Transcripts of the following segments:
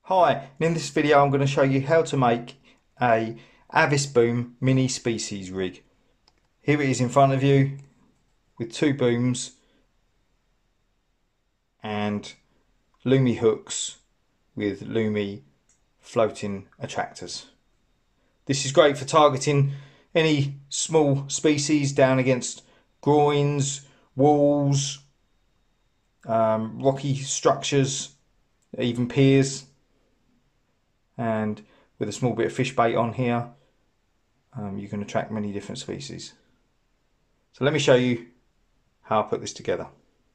Hi, and in this video I'm going to show you how to make a Avis boom mini species rig. Here it is in front of you with two booms and lumi hooks with lumi floating attractors. This is great for targeting any small species down against groins, walls, rocky structures, even piers. And with a small bit of fish bait on here, you can attract many different species. So let me show you how I put this together.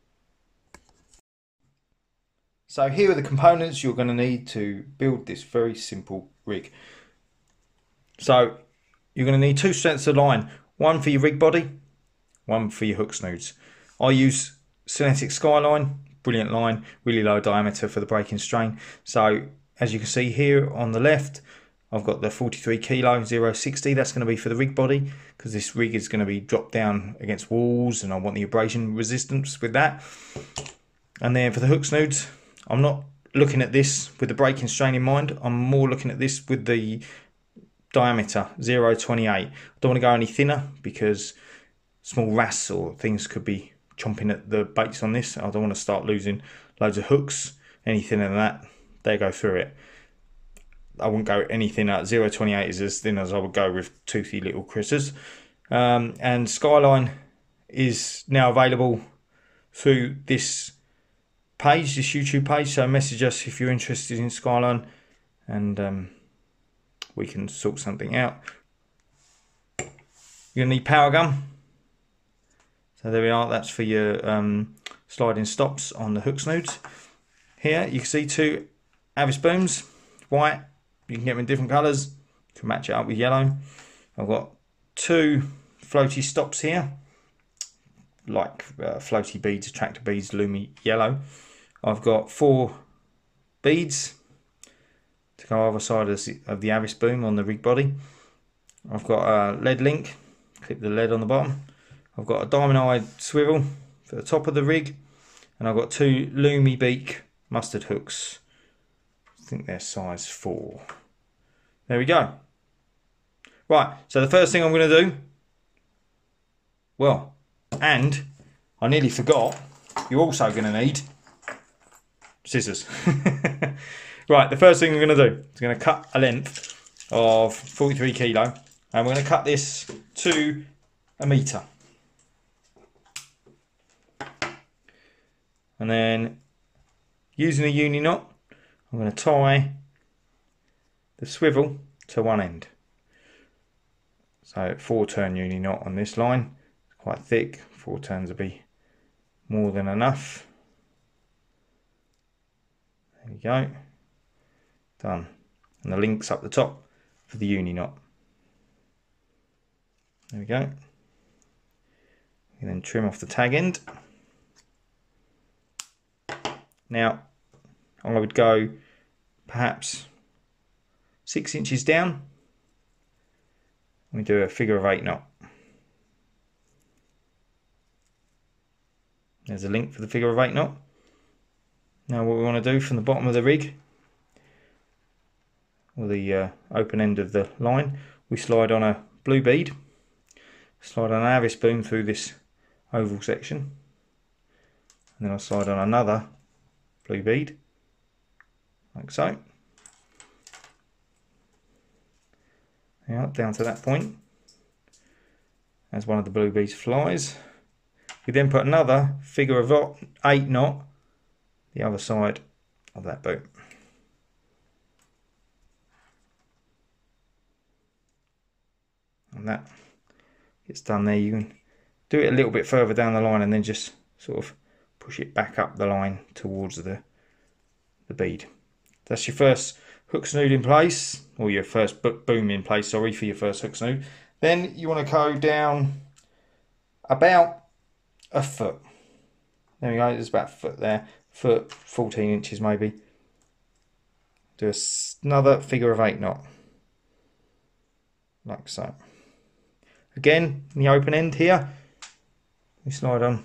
So here are the components you're going to need to build this very simple rig. So you're going to need two sets of line, one for your rig body, one for your hook snoods. I use Synthetic Skyline, brilliant line, really low diameter for the breaking strain. So as you can see here on the left, I've got the 43 kilo 060. That's going to be for the rig body, because this rig is going to be dropped down against walls and I want the abrasion resistance with that. And then for the hook snoods, I'm not looking at this with the breaking strain in mind. I'm more looking at this with the diameter 0.28. I don't want to go any thinner because small wrasse or things could be chomping at the baits on this. I don't want to start losing loads of hooks. Any thinner than that, they go through it. I wouldn't go any thinner. 0.28 is as thin as I would go with toothy little critters. And Skyline is now available through this page, this YouTube page. So message us if you're interested in Skyline, and we can sort something out. You're gonna need power gun. So there we are. That's for your sliding stops on the hook snoods. Here you can see two Avis booms, white. You can get them in different colours. You can match it up with yellow. I've got two floaty stops here, like floaty beads, attractor beads, lumi yellow. I've got 4 beads to go either side of the Avis boom on the rig body. I've got a lead link, clip the lead on the bottom. I've got a diamond-eyed swivel for the top of the rig, and I've got 2 lumi beak mustard hooks. I think they're size 4. There we go. Right, so the first thing I'm going to do, well, and I nearly forgot, you're also going to need scissors. Right, the first thing we're going to do is going to cut a length of 43 kilo, and we're going to cut this to 1 metre. And then using a uni knot, I'm going to tie the swivel to one end. So 4-turn uni knot on this line. It's quite thick. 4 turns will be more than enough. There we go. Done. And the link's up the top for the uni knot. There we go. You then trim off the tag end. Now, I would go perhaps 6 inches down. We do a figure of 8 knot. There's a link for the figure of 8 knot. Now what we want to do from the bottom of the rig, or the open end of the line, we slide on a blue bead, slide on an Avis boom through this oval section, and then I'll slide on another blue bead, like so. Now, down to that point, as one of the blue beads flies. We then put another figure of 8 knot the other side of that boom. And that gets done there. You can do it a little bit further down the line and then just sort of push it back up the line towards the bead. That's your first hook snood in place, or your first boom in place, sorry, for your first hook snood. Then you want to go down about 1 foot. There we go, there's about 1 foot there, 14 inches maybe. Do another figure of 8 knot, like so. Again, in the open end here, we slide on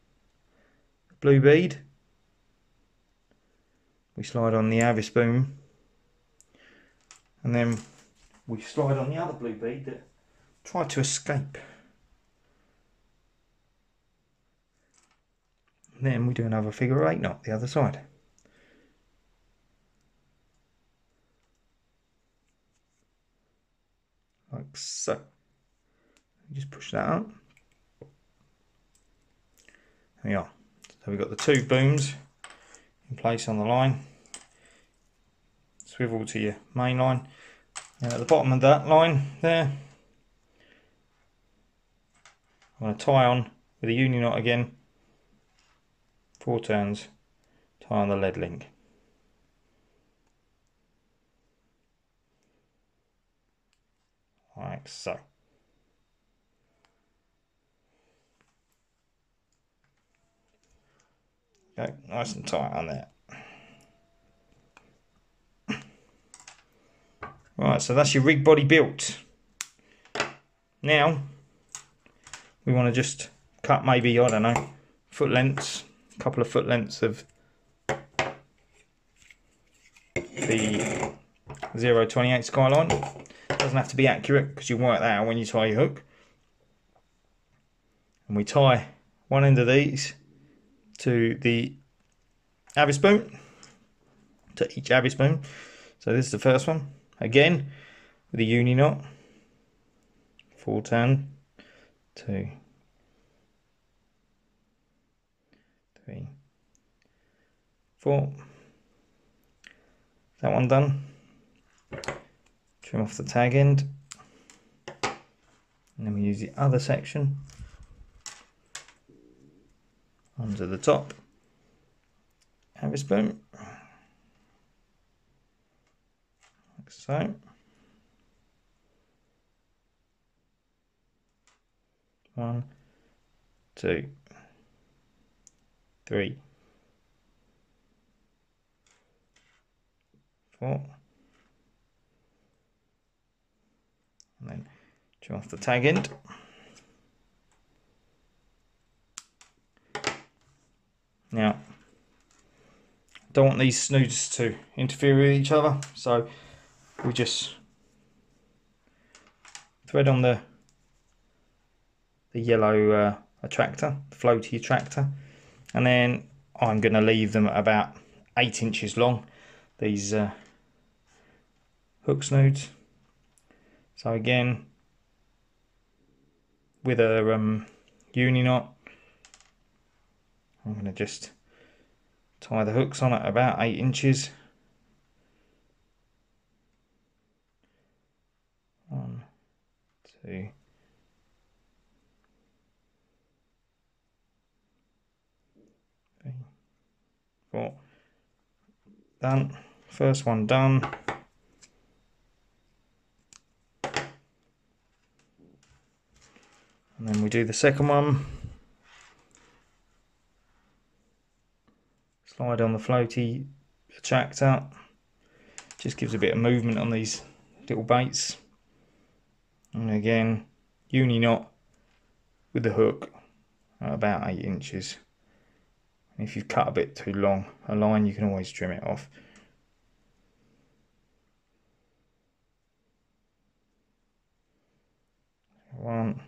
blue bead, we slide on the Avis boom and then we slide on the other blue bead that tried to escape. And then we do another figure 8 knot the other side. Like so. Just push that up. There we are. So we've got the 2 booms in place on the line. Swivel to your main line. And at the bottom of that line there, I'm going to tie on with a uni knot again, 4 turns, tie on the lead link. Like so. Okay, nice and tight on there. Right, so that's your rig body built. Now we want to just cut maybe, I don't know, foot lengths, a couple of foot lengths of the 0.28 skyline. Doesn't have to be accurate because you work that out when you tie your hook. And we tie one end of these to the Avis boom, to each Avis boom. So this is the first one. Again, with a uni knot, 4 turn, 2, 3, 4. That one done. Trim off the tag end, and then we use the other section onto the top Avis boom, like so. 1, 2, 3, 4. And then trim off the tag end. Now, don't want these snoods to interfere with each other, so we just thread on the yellow attractor, the floaty attractor, and then I'm going to leave them at about 8 inches long, these hook snoods. So again, with a uni knot, I'm going to just tie the hooks on at about 8 inches. 1, 2, 3, 4. Done. First one done. And then we do the second one. Slide on the floaty attractor. Just gives a bit of movement on these little baits. And again, uni knot with the hook at about 8 inches. If you've cut a bit too long a line, you can always trim it off. One,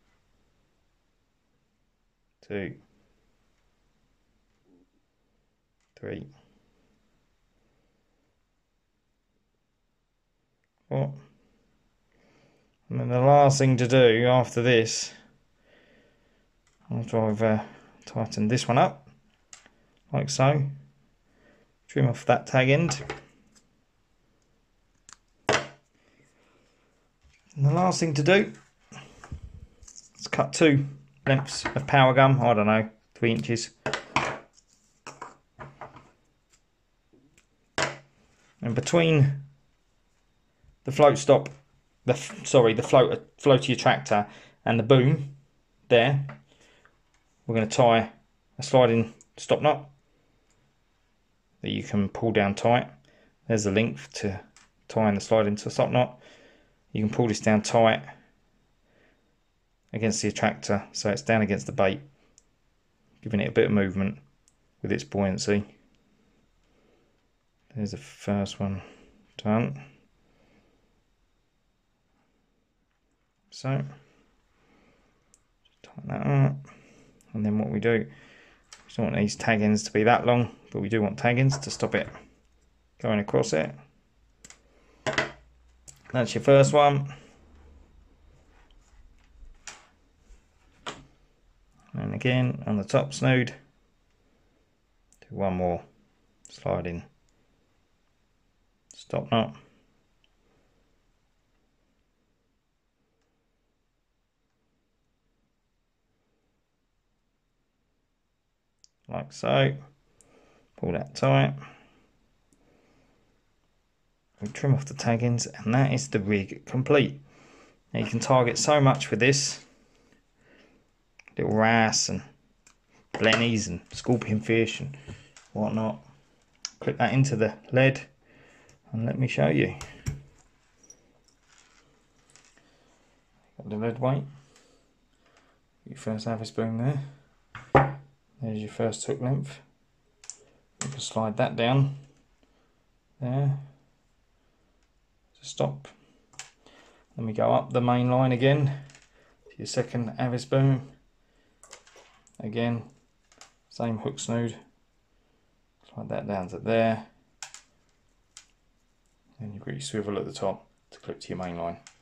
2, 3, 4. And then the last thing to do after this, after I've tightened this one up, like so, trim off that tag end. And the last thing to do is cut 2 lengths of power gum, I don't know, 3 inches. And between the float stop, the floaty attractor and the boom there, we're going to tie a sliding stop knot that you can pull down tight. There's the link to tying the sliding stop knot. You can pull this down tight against the attractor so it's down against the bait, giving it a bit of movement with its buoyancy. There's the first one done. so. Tighten that up, and then what we do, we don't want these tag ends to be that long, but we do want tag ends to stop it going across it. That's your first one. And again on the top snood, do one more sliding stop knot. Like so. Pull that tight. We trim off the tag ends, and that is the rig complete. Now you can target so much with this. Little wrasse and blennies and scorpion fish and whatnot. Clip that into the lead and let me show you. Got the lead weight. Your first Avis boom there. There's your first hook length. You can slide that down there to stop. Then we go up the main line again to your second Avis boom. Again, same hook snood. Slide that down to there. And you've got your swivel at the top to clip to your main line.